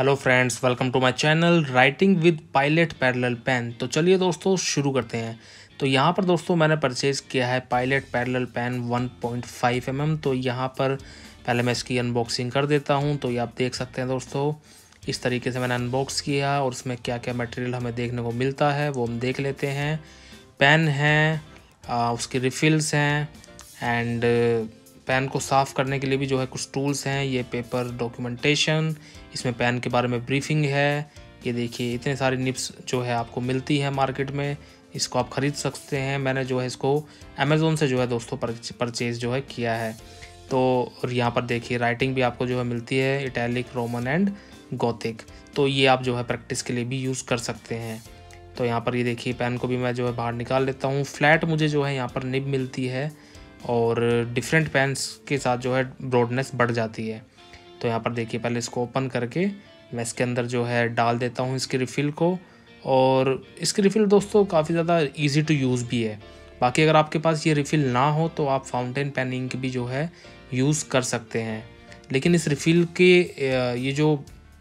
Hello friends, welcome to my channel writing with Pilot Parallel pen. तो चलिए दोस्तों शुरू करते हैं। तो यहाँ पर दोस्तों मैंने परचेज़ किया है पायलट पैरेलल पेन 1.5 mm। तो यहाँ पर पहले मैं इसकी अनबॉक्सिंग कर देता हूँ। तो ये आप देख सकते हैं दोस्तों, इस तरीके से मैंने अनबॉक्स किया और उसमें क्या क्या मटेरियल हमें देखने को मिलता है वो हम देख लेते हैं। पेन है, उसकी रिफिल्स हैं एंड पेन को साफ़ करने के लिए भी जो है कुछ टूल्स हैं। ये पेपर डॉक्यूमेंटेशन, इसमें पेन के बारे में ब्रीफिंग है। ये देखिए इतने सारी निब्स जो है आपको मिलती है मार्केट में, इसको आप ख़रीद सकते हैं। मैंने जो है इसको अमेज़ोन से जो है दोस्तों परचेज़ जो है किया है। तो और यहाँ पर देखिए राइटिंग भी आपको जो है मिलती है, इटैलिक, रोमन एंड गोथिक। तो ये आप जो है प्रैक्टिस के लिए भी यूज़ कर सकते हैं। तो यहाँ पर ये देखिए पेन को भी मैं जो है बाहर निकाल लेता हूँ। फ्लैट मुझे जो है यहाँ पर निब मिलती है और डिफरेंट पेन्स के साथ जो है ब्रॉडनेस बढ़ जाती है। तो यहाँ पर देखिए पहले इसको ओपन करके मैं इसके अंदर जो है डाल देता हूँ इसकी रिफ़िल को। और इसकी रिफ़िल दोस्तों काफ़ी ज़्यादा इजी टू यूज़ भी है। बाकी अगर आपके पास ये रिफ़िल ना हो तो आप फाउंटेन पेन इंक भी जो है यूज़ कर सकते हैं। लेकिन इस रिफ़िल के ये जो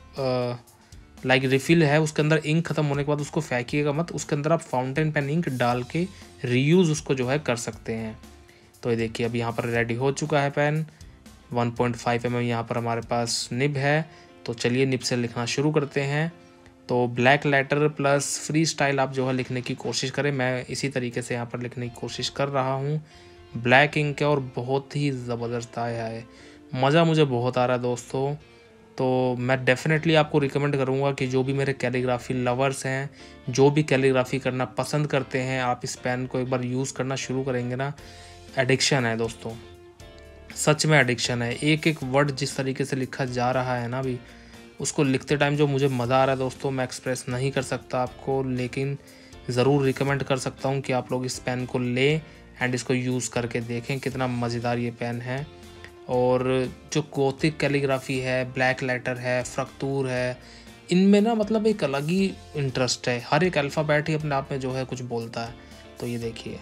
लाइक रिफ़िल है उसके अंदर इंक ख़त्म होने के बाद उसको फेंकिएगा मत, उसके अंदर आप फाउंटेन पेन इंक डाल के रीयूज़ उसको जो है कर सकते हैं। तो ये देखिए अब यहाँ पर रेडी हो चुका है पेन। 1.5 mm यहाँ पर हमारे पास निब है। तो चलिए निब से लिखना शुरू करते हैं। तो black letter plus freestyle आप जो है लिखने की कोशिश करें। मैं इसी तरीके से यहाँ पर लिखने की कोशिश कर रहा हूँ। ब्लैक इंक है और बहुत ही ज़बरदस्त आया है, मज़ा मुझे बहुत आ रहा है दोस्तों। तो मैं डेफ़िनेटली आपको रिकमेंड करूँगा कि जो भी मेरे कैलीग्राफी लवर्स हैं, जो भी कैलीग्राफी करना पसंद करते हैं, आप इस पेन को एक बार यूज़ करना शुरू करेंगे ना, एडिक्शन है दोस्तों, सच में एडिक्शन है। एक एक वर्ड जिस तरीके से लिखा जा रहा है ना अभी, उसको लिखते टाइम जो मुझे मज़ा आ रहा है दोस्तों, मैं एक्सप्रेस नहीं कर सकता आपको। लेकिन ज़रूर रिकमेंड कर सकता हूँ कि आप लोग इस पेन को लें एंड इसको यूज़ करके देखें कितना मज़ेदार ये पेन है। और जो गोथिक कैलीग्राफी है, ब्लैक लेटर है, फ्रक्तूर है, इनमें ना मतलब एक अलग ही इंटरेस्ट है। हर एक अल्फ़ाबेट ही अपने आप में जो है कुछ बोलता है। तो ये देखिए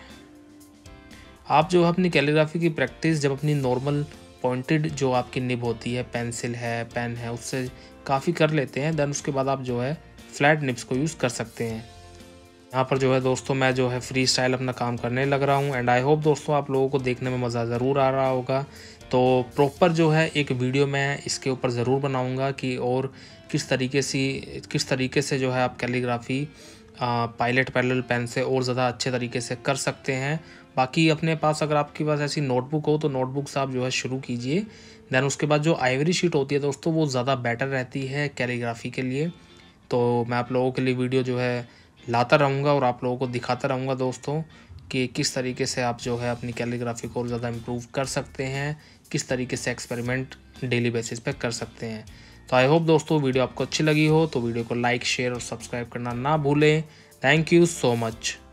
आप जो है अपनी कैलीग्राफी की प्रैक्टिस जब अपनी नॉर्मल पॉइंटेड जो आपकी निब होती है, पेंसिल है, पेन है, उससे काफ़ी कर लेते हैं, देन उसके बाद आप जो है फ्लैट निब्स को यूज़ कर सकते हैं। यहाँ पर जो है दोस्तों मैं जो है फ्री स्टाइल अपना काम करने लग रहा हूँ एंड आई होप दोस्तों आप लोगों को देखने में मज़ा ज़रूर आ रहा होगा। तो प्रॉपर जो है एक वीडियो मैं इसके ऊपर ज़रूर बनाऊँगा कि और किस तरीके से जो है आप कैलीग्राफी पायलट पैरेलल पेन से और ज़्यादा अच्छे तरीके से कर सकते हैं। बाकी अपने पास अगर आपके पास ऐसी नोटबुक हो तो नोटबुक से आप जो है शुरू कीजिए। देन उसके बाद जो आइवरी शीट होती है दोस्तों वो ज़्यादा बेटर रहती है कैलीग्राफी के लिए। तो मैं आप लोगों के लिए वीडियो जो है लाता रहूँगा और आप लोगों को दिखाता रहूँगा दोस्तों कि किस तरीके से आप जो है अपनी कैलीग्राफी को और ज़्यादा इम्प्रूव कर सकते हैं, किस तरीके से एक्सपेरिमेंट डेली बेसिस पे कर सकते हैं। तो आई होप दोस्तों वीडियो आपको अच्छी लगी हो तो वीडियो को लाइक, शेयर और सब्सक्राइब करना ना भूलें। Thank you so much.